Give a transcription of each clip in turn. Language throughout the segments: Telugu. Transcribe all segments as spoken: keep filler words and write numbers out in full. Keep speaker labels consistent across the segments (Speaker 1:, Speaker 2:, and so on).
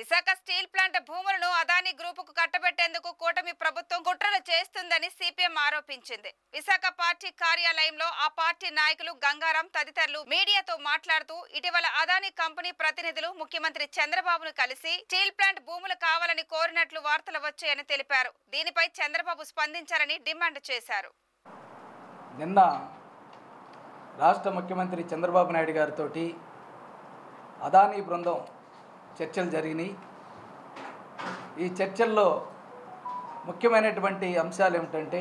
Speaker 1: విశాఖ స్టీల్ ప్లాంట్ భూములను అదానీ గ్రూపుకు కట్టబెట్టేందుకు కూటమి ప్రభుత్వం కుట్రలు చేస్తుందని సిపిఎం ఆరోపించింది. విశాఖ పార్టీ కార్యాలయంలో ఆ పార్టీ నాయకులు గంగారాం తదితరులు మీడియాతో మాట్లాడుతూ ఇటీవల అదానీ కంపెనీ ప్రతినిధులు ముఖ్యమంత్రి చంద్రబాబును కలిసి స్టీల్ ప్లాంట్ భూములు కావాలని కోరినట్లు వార్తలు వచ్చాయని తెలిపారు. దీనిపై చంద్రబాబు స్పందించాలని డిమాండ్ చేశారు.
Speaker 2: నిన్న రాష్ట్ర ముఖ్యమంత్రి చంద్రబాబు నాయుడు గారితో అదానీ బృందం చర్చలు జరిగినాయి. ఈ చర్చల్లో ముఖ్యమైనటువంటి అంశాలు ఏమిటంటే,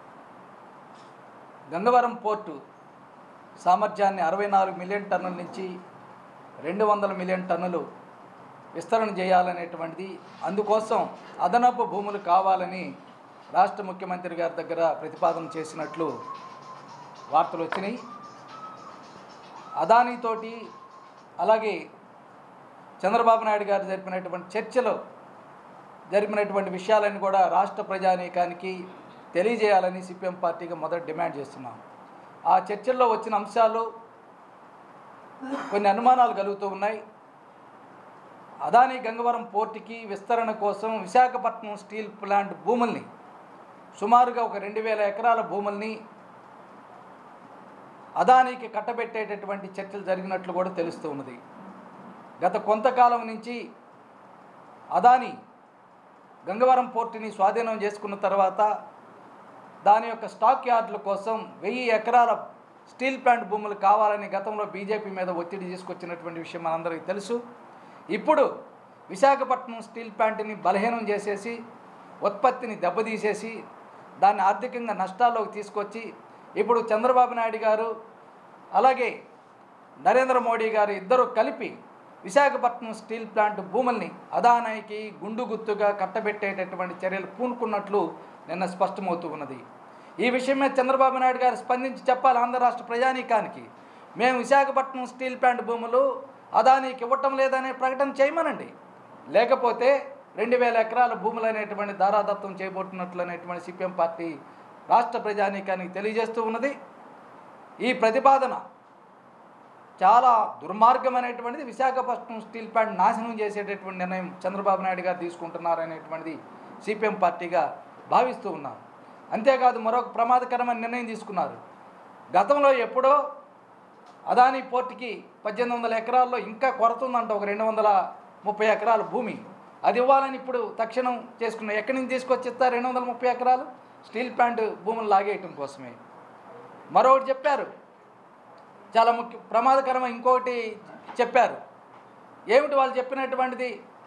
Speaker 2: గంగవరం పోర్టు సామర్థ్యాన్ని అరవై నాలుగు మిలియన్ టన్నుల నుంచి రెండు వందల మిలియన్ టన్నులు విస్తరణ చేయాలనేటువంటిది, అందుకోసం అదనపు భూములు కావాలని రాష్ట్ర ముఖ్యమంత్రి గారి దగ్గర ప్రతిపాదన చేసినట్లు వార్తలు వచ్చినాయి. అదానీతోటి అలాగే చంద్రబాబు నాయుడు గారు జరిపినటువంటి చర్చలో జరిపినటువంటి విషయాలను కూడా రాష్ట్ర ప్రజానీకానికి తెలియజేయాలని సిపిఎం పార్టీగా మొదట డిమాండ్ చేస్తున్నాం. ఆ చర్చల్లో వచ్చిన అంశాలు కొన్ని అనుమానాలు కలుగుతూ ఉన్నాయి. అదానీ గంగవరం పోర్టుకి విస్తరణ కోసం విశాఖపట్నం స్టీల్ ప్లాంట్ భూముల్ని సుమారుగా ఒక రెండు వేల ఎకరాల భూముల్ని అదానీకి కట్టబెట్టేటటువంటి చర్చలు జరిగినట్లు కూడా తెలుస్తూ ఉన్నది. గత కొంతకాలం నుంచి అదానీ గంగవరం పోర్టుని స్వాధీనం చేసుకున్న తర్వాత దాని యొక్క స్టాక్ యార్డుల కోసం వెయ్యి ఎకరాల స్టీల్ ప్లాంట్ భూములు కావాలని గతంలో బీజేపీ మీద ఒత్తిడి తీసుకొచ్చినటువంటి విషయం మనందరికీ తెలుసు. ఇప్పుడు విశాఖపట్నం స్టీల్ ప్లాంట్ని బలహీనం చేసేసి ఉత్పత్తిని దెబ్బతీసేసి దాన్ని ఆర్థికంగా నష్టాల్లోకి తీసుకొచ్చి ఇప్పుడు చంద్రబాబు నాయుడు గారు అలాగే నరేంద్ర మోడీ గారు ఇద్దరు కలిపి విశాఖపట్నం స్టీల్ ప్లాంట్ భూముల్ని అదానీకి గుండు గుత్తుగా కట్టబెట్టేటటువంటి చర్యలు పూనుకున్నట్లు నిన్న స్పష్టమవుతూ ఉన్నది. ఈ విషయమే చంద్రబాబు నాయుడు గారు స్పందించి చెప్పాలి ఆంధ్ర రాష్ట్ర ప్రజానీకానికి. మేము విశాఖపట్నం స్టీల్ ప్లాంట్ భూములు అదానీకి ఇవ్వటం లేదనే ప్రకటన చేయమనండి. లేకపోతే రెండు వేల ఎకరాల భూములు అనేటువంటి దారాదత్తం చేయబోతున్నట్లు అనేటువంటి సిపిఎం పార్టీ రాష్ట్ర ప్రజానీకానికి తెలియజేస్తూ ఉన్నది. ఈ ప్రతిపాదన చాలా దుర్మార్గమైనటువంటిది. విశాఖపట్నం స్టీల్ ప్లాంట్ నాశనం చేసేటటువంటి నిర్ణయం చంద్రబాబు నాయుడు గారు తీసుకుంటున్నారనేటువంటిది సిపిఎం పార్టీగా భావిస్తూ ఉన్నాం. అంతేకాదు మరొక ప్రమాదకరమైన నిర్ణయం తీసుకున్నారు. గతంలో ఎప్పుడో అదానీ పోర్టుకి పద్దెనిమిది వందల ఎకరాల్లో ఇంకా కొరత ఉందంట, ఒక రెండు వందల ముప్పై ఎకరాల భూమి. అది ఇవ్వాలని ఇప్పుడు తక్షణం చేసుకున్నాం. ఎక్కడి నుంచి తీసుకొచ్చి ఇస్తారు రెండు వందల ముప్పై ఎకరాలు? స్టీల్ ప్లాంట్ భూములు లాగేయటం కోసమే. మరొకటి చెప్పారు, చాలా ముఖ్య ప్రమాదకరమైన ఇంకొకటి చెప్పారు. ఏమిటి వాళ్ళు చెప్పినటువంటిది?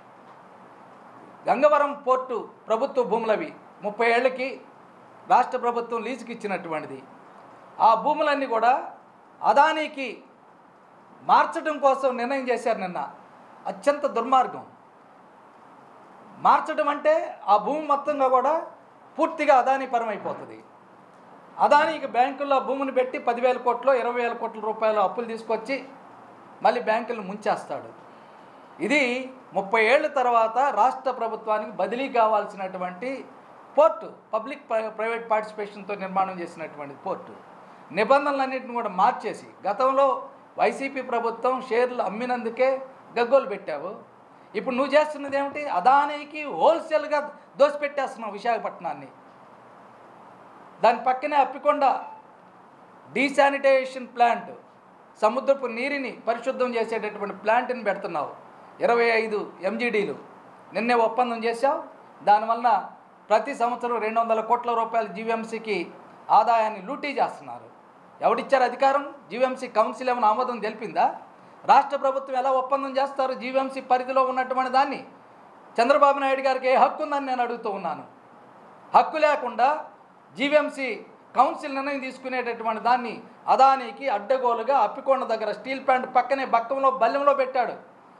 Speaker 2: గంగవరం పోర్టు ప్రభుత్వ భూములవి ముప్పై ఏళ్ళకి రాష్ట్ర ప్రభుత్వం లీజుకి ఇచ్చినటువంటిది. ఆ భూములన్నీ కూడా అదానీకి మార్చడం కోసం నిర్ణయం చేశారు నిన్న. అత్యంత దుర్మార్గం. మార్చడం అంటే ఆ భూమి మొత్తంగా కూడా పూర్తిగా అదానీ పరమైపోతుంది. అదానీకి బ్యాంకుల్లో భూమిని పెట్టి పదివేల కోట్లు ఇరవై వేల కోట్ల రూపాయలు అప్పులు తీసుకొచ్చి మళ్ళీ బ్యాంకులను ముంచేస్తాడు. ఇది ముప్పై ఏళ్ళ తర్వాత రాష్ట్ర ప్రభుత్వానికి బదిలీ కావాల్సినటువంటి పోర్టు, పబ్లిక్ ప్రైవేట్ పార్టిసిపేషన్తో నిర్మాణం చేసినటువంటి పోర్టు నిబంధనలన్నింటిని కూడా మార్చేసి, గతంలో వైసీపీ ప్రభుత్వం షేర్లు అమ్మినందుకే గగ్గోలు పెట్టావు. ఇప్పుడు నువ్వు చేస్తున్నది ఏమిటి? అదానీకి హోల్సేల్గా దోసిపెట్టేస్తున్నావు విశాఖపట్నాన్ని. దాని పక్కనే అప్పికొండ డీశానిటైజేషన్ ప్లాంట్, సముద్రపు నీరుని పరిశుద్ధం చేసేటటువంటి ప్లాంట్ని పెడుతున్నావు. ఇరవై ఐదు ఎంజీడీలు నిన్నే ఒప్పందం చేశావు. దానివల్ల ప్రతి సంవత్సరం రెండు వందల కోట్ల రూపాయల జీవీఎంసీకి ఆదాయాన్ని లూటీ చేస్తున్నారు. ఎవడిచ్చారు అధికారం? జీవీఎంసీ కౌన్సిల్ ఏమైనా ఆమోదం తెలిపిందా? రాష్ట్ర ప్రభుత్వం ఎలా ఒప్పందం చేస్తారు? జీవీఎంసీ పరిధిలో ఉన్నటువంటి దాన్ని చంద్రబాబు నాయుడు గారికి ఏ హక్కు ఉందని నేను అడుగుతూ ఉన్నాను. హక్కు లేకుండా జీవీఎంసీ కౌన్సిల్ నిర్ణయం తీసుకునేటటువంటి దాన్ని అదానీకి అడ్డగోలుగా అప్పికొండ దగ్గర స్టీల్ ప్లాంట్ పక్కనే బక్కంలో బల్లెంలో పెట్టాడు.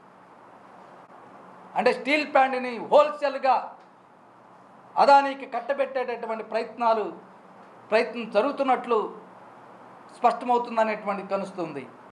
Speaker 2: అంటే స్టీల్ ప్లాంట్ని హోల్సేల్గా అదానీకి కట్టబెట్టేటటువంటి ప్రయత్నాలు ప్రయత్నం జరుగుతున్నట్లు స్పష్టమవుతుందనేటువంటి కలుస్తుంది.